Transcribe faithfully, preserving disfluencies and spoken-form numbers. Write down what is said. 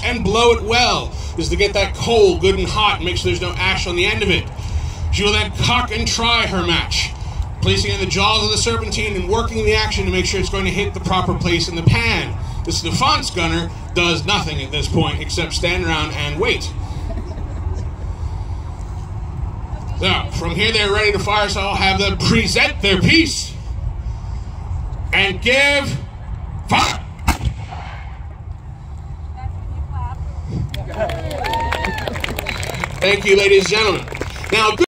match and blow it well. This is to get that coal good and hot and make sure there's no ash on the end of it. She will then cock and try her match, placing it in the jaws of the serpentine and working the action to make sure it's going to hit the proper place in the pan. The Stefans gunner does nothing at this point except stand around and wait. So, from here they're ready to fire, so I'll have them present their piece and give fire. Thank you, ladies and gentlemen. Now,